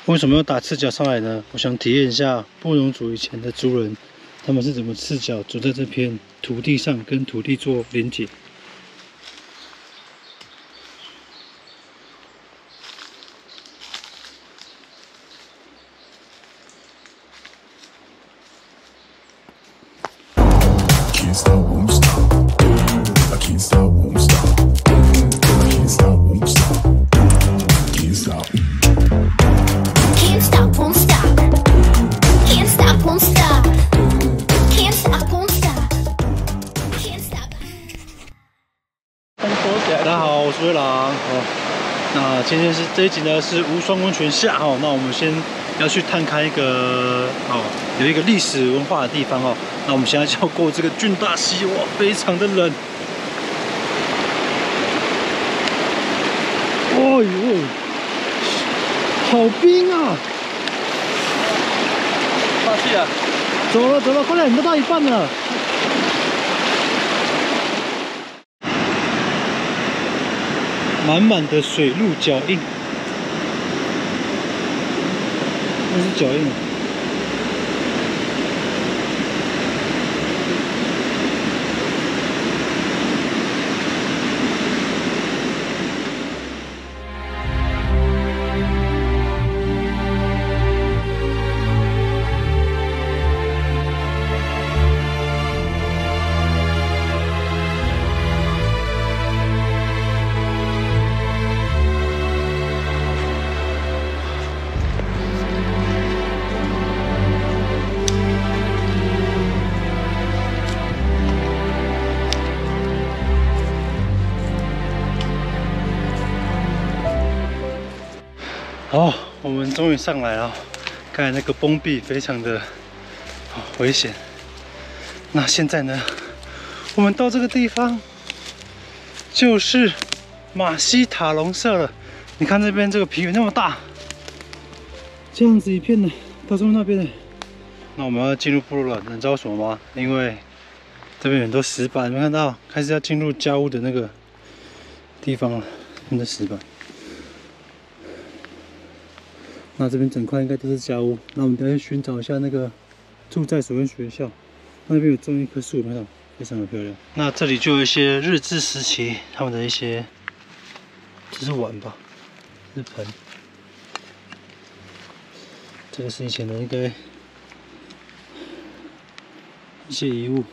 为什么要打赤脚上来呢？我想体验一下布农族以前的族人，他们是怎么赤脚走在这片土地上，跟土地做连结。 Can't stop, won't stop. I can't stop, won't stop. I can't stop, won't stop. Can't stop. Can't stop, won't stop. Can't stop, won't stop. Can't stop, won't stop. Can't stop. 大家好，我是瑞郎哦。那今天是这一集呢是无双温泉下哦。那我们先要去探看一个有一个历史文化的地方哦。那我们现在就要过这个郡大溪，哇，非常的冷。哦呦，好冰啊！放弃了，走了走了，快点，都到一半了。 满满的水路脚印，那是脚印。好，我们终于上来了。刚才那个崩壁非常的危险。那现在呢，我们到这个地方就是马西塔龙社了。你看这边这个平原那么大，这样子一片呢，到中那边呢。那我们要进入部落了，你知道为什么吗？因为这边有很多石板，你们看到开始要进入家屋的那个地方了，那石板。 那这边整块应该都是家屋。那我们等下去寻找一下那个住在所跟学校，那边有种一棵树，看到非常的漂亮。那这里就有一些日治时期他们的一些，这是碗吧，是盆。这个是以前的应该一些遗物，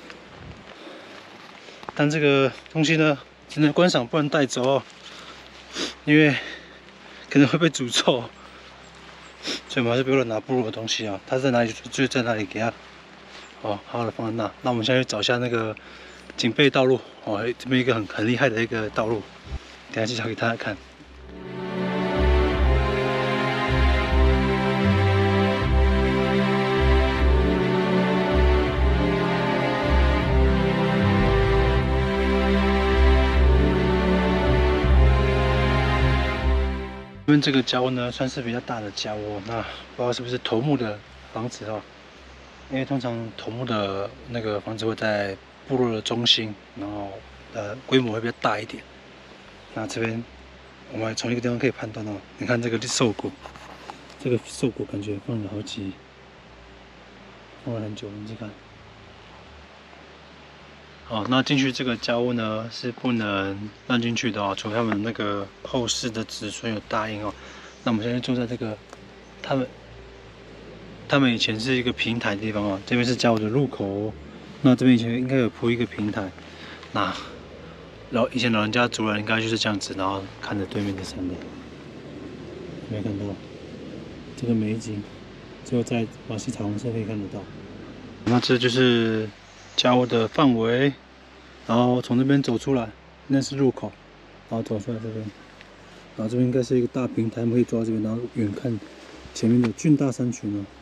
但这个东西呢，只能观赏，不能带走哦，因为可能会被诅咒。 所以我们还是不要乱拿部落的东西啊，它在哪里就在哪里给它，好好的放在那。那我们现在去找一下那个警备道路哦，这边一个很厉害的一个道路，等下介绍给大家看。这边这个家屋呢，算是比较大的家屋，那不知道是不是头目的房子哦？因为通常头目的那个房子会在部落的中心，然后规模会比较大一点。那这边我们从一个地方可以判断到，你看这个兽骨，这个兽骨感觉放了放了很久，你去看。哦，那进去这个家屋呢是不能让进去的哦，除非他们那个后世的子孙有答应哦。那我们现在坐在这个他们以前是一个平台的地方哦，这边是家屋的入口哦。那这边以前应该有铺一个平台，那以前老人家族人应该就是这样子，然后看着对面的山的，没有看到这个美景，只有在马西塔龙社可以看得到。那这就是家屋的范围，然后从这边走出来，那是入口，然后走出来这边，然后这边应该是一个大平台，我们可以走到这边，然后远看前面的郡大山群哦。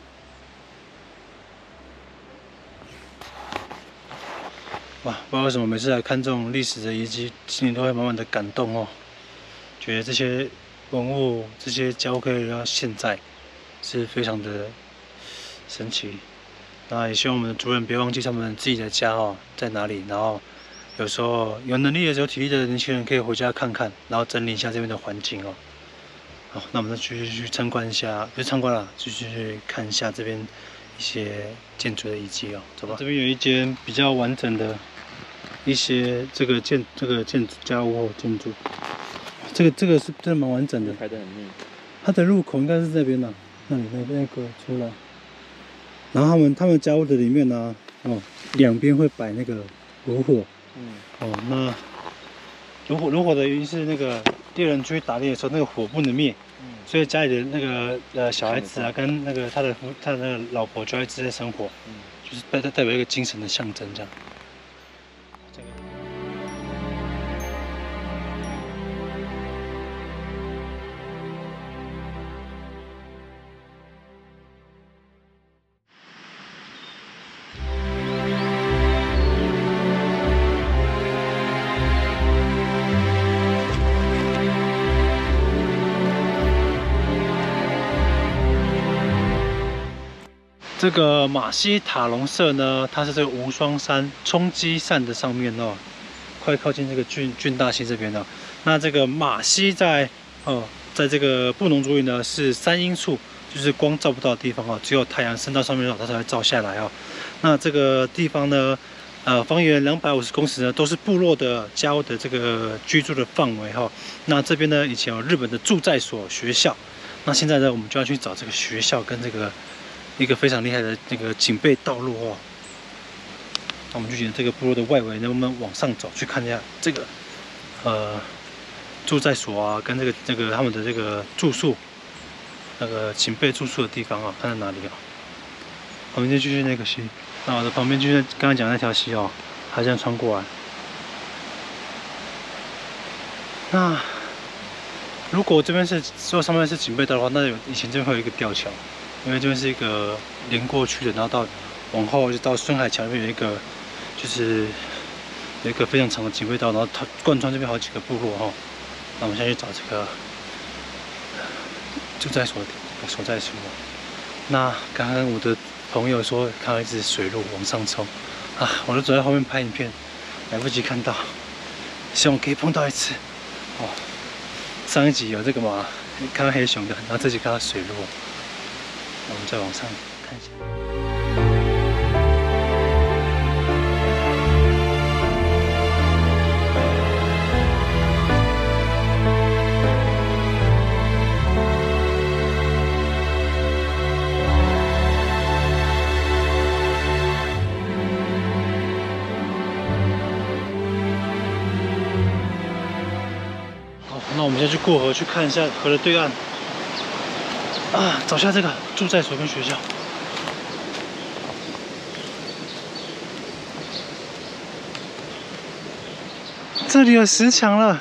哇，不知道为什么每次来看这种历史的遗迹，心里都会满满的感动哦，觉得这些文物、这些家屋可以留到现在，是非常的神奇。那也希望我们的族人别忘记他们自己的家哦在哪里，然后有时候有能力的、有体力的年轻人可以回家看看，然后整理一下这边的环境哦。 好，那我们再继续去参观一下，不是参观了，继续去看一下这边一些建筑的遗迹哦。走吧，这边有一间比较完整的一些这个建筑家屋或建筑，这个是真的蛮完整的， 排得很密。 它的入口应该是这边的，那里那个出来。然后他们家屋的里面呢，两边会摆那个炉火，那炉火的原因是那个猎人出去打猎的时候，那个火不能灭，所以家里的那个小孩子啊，跟那个他的那个老婆就要一直在生火，就是代表一个精神的象征这样。这个马西塔隆社呢，它是这个无双山冲积扇的上面哦，快靠近这个郡大溪这边了。那这个马西在这个布农族语呢是3英处，就是光照不到的地方哦，只有太阳升到上面它才会照下来哦。那这个地方呢，方圆250公尺呢都是部落的家屋的这个居住的范围哈。那这边呢以前有日本的驻在所学校，那现在呢我们就要去找这个学校跟这个。一个非常厉害的那个警备道路哦，那我们就沿这个部落的外围，能不能往上走，去看一下这个住在所啊，跟这个他们的这个住宿，那个警备住宿的地方啊，看在哪里啊？我们就继续那个溪，那我的旁边就是刚刚讲那条溪哦，它这样穿过来。那如果这边是上面是警备道的话，那以前这边会有一个吊桥。因为这边是一个连过去的，然后往后就到孙海桥那边有一个，就是有一个非常长的警备道，然后它贯穿这边好几个部落哈。那我们现在去找这个住在所在处。那刚刚我的朋友说看到一只水鹿往上冲，我就走在后面拍影片，来不及看到，希望可以碰到一次。上一集有这个嘛，看到黑熊的，然后这集看到水鹿。我们再往上看一下。好，那我们现在去过河，去看一下河的对岸。找下这个住在所跟学校。这里有石墙了。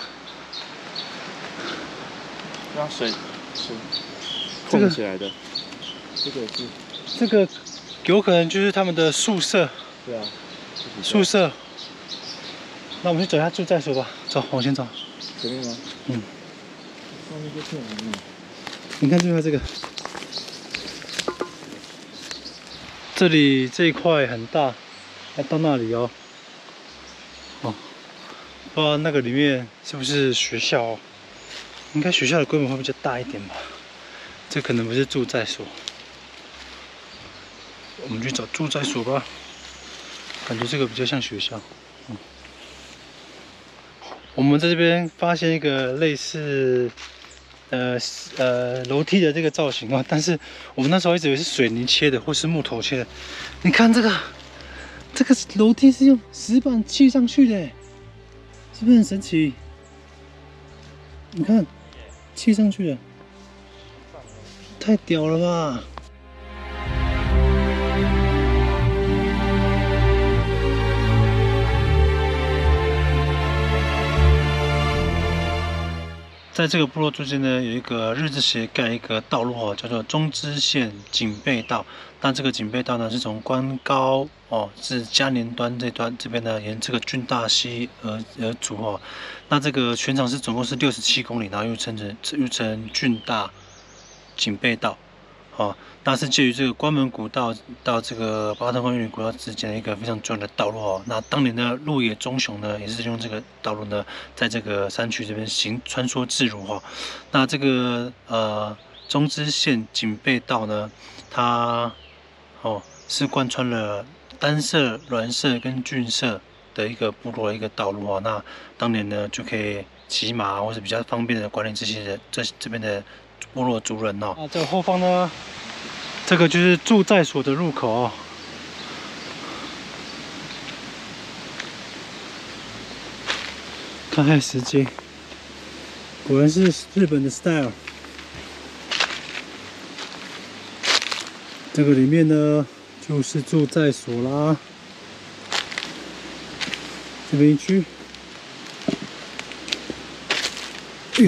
让水控起来的。 这个有可能就是他们的宿舍。 对啊。 宿舍。那我们去找一下住在所吧。走，往前走。 前面吗？上面就片林了。 你看这边这个。这里这一块很大，要到那里哦。不知道那个里面是不是学校哦？应该学校的规模会比较大一点吧。这可能不是住在所。我们去找住在所吧。感觉这个比较像学校。我们在这边发现一个类似。楼梯的这个造型哦，但是我们那时候一直以为是水泥切的或是木头切的。你看这个楼梯是用石板砌上去的，是不是很神奇？你看，砌上去的，太屌了吧！在这个部落中间呢，有一个日治时期盖一个道路哦，叫做中支线警备道。那这个警备道呢，是从关高至嘉年端这边呢，沿这个郡大溪而筑哦。那这个全长总共是67公里，然后又称郡大警备道。 哦，那是介于这个关门古道到这个八通关越岭古道之间的一个非常重要的道路哦。那当年的鹿野忠雄呢，也是用这个道路呢，在这个山区这边穿梭自如哈、哦。那这个中支线警备道呢，它是贯穿了丹社、峦社跟郡社的一个部落的一个道路哦。那当年呢，就可以骑马或是比较方便的管理这些人这边的部落族人哦。那这个后方呢，这个就是驻在所的入口哦。看看时间，果然是日本的 style。这个里面呢，就是驻在所啦。这边一区，哎呦，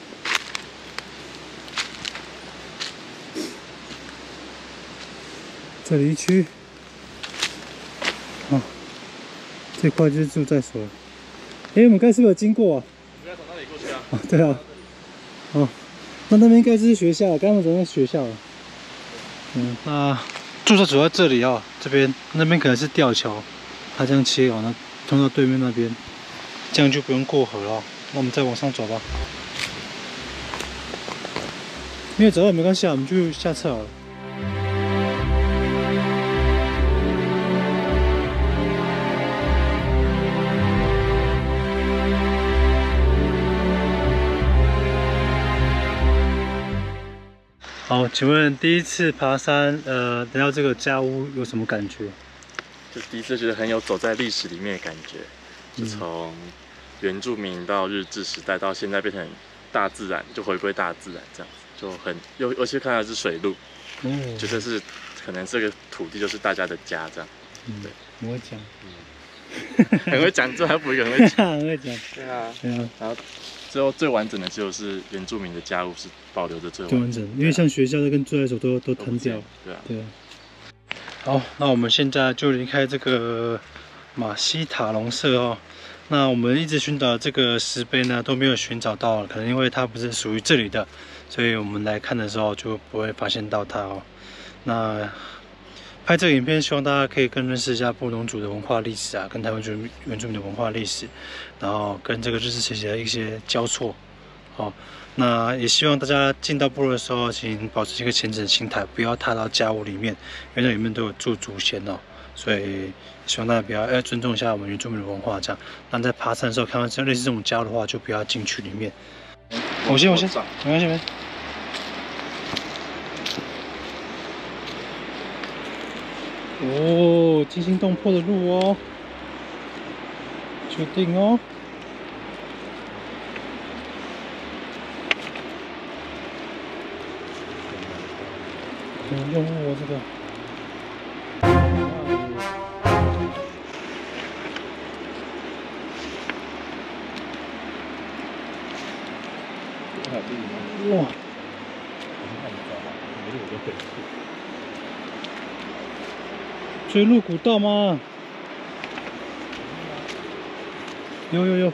这里一区，哦，这块就是驻在所。哎，我们刚才是不是有经过啊？ 你要从那里过去啊？ 哦，对啊。哦，那边应该是学校，刚刚走在学校了。那住宿所在这里哦，这边那边可能是吊桥，它这样切哦，那通到对面那边，这样就不用过河了。那我们再往上走吧，没有走到也没关系啊，我们就下车好了。好，请问第一次爬山，来到这个家屋有什么感觉？ 就第一次觉得很有走在历史里面的感觉，就从原住民到日治时代到现在变成大自然，就回归大自然这样子，就很尤其看到是水路，觉得是可能这个土地就是大家的家这样。对， 很会讲， 很会讲，这还补一个很会讲， 很会讲。 对啊， 对啊。 然后最后最完整的就是原住民的家屋是保留着最完整， 因为像学校跟住在所都摊掉。 对啊。 对啊。好，那我们现在就离开这个马西塔隆社哦。那我们一直寻找这个石碑呢，都没有寻找到，可能因为它不是属于这里的，所以我们来看的时候就不会发现到它哦。那拍这个影片，希望大家可以更认识一下布农族的文化历史啊，跟台湾原住民的文化历史，然后跟这个日治时期的一些交错。好，那也希望大家进到部落的时候，请保持一个虔诚的心态，不要踏到家屋里面，因为那里面都有住祖先哦。所以希望大家不要尊重一下我们原住民的文化，这样。那在爬山的时候看到类似这种家屋的话，就不要进去里面。我先，没关系，没。哦，惊心动魄的路哦，确定哦。用我这个。哇！追鹿古道吗？有。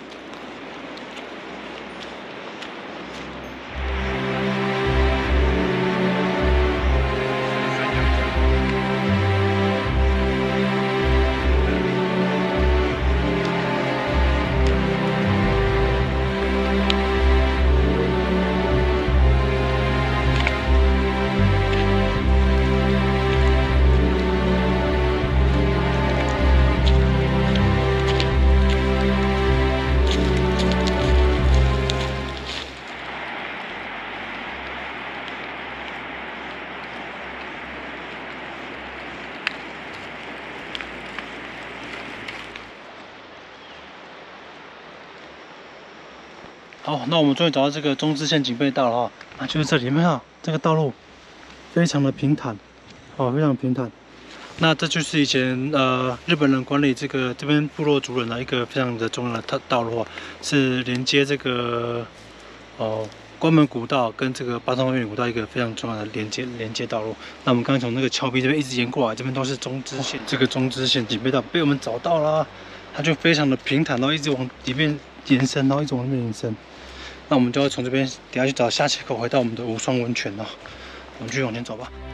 好，那我们终于找到这个中支线警备道了哈，那就是这里面啊，这个道路非常的平坦，非常平坦。那这就是以前日本人管理这边部落族人的一个非常的重要的道路，是连接这个关门古道跟这个八通关越岭古道一个非常重要的连接道路。那我们刚刚从那个峭壁这边一直沿过来，这边都是中支线，这个中支线警备道被我们找到了，它就非常的平坦，然后一直往里面延伸，然后一直往那边延伸。那我们就要从这边等下去找下切口，回到我们的无双温泉了。 我们继续往前走吧。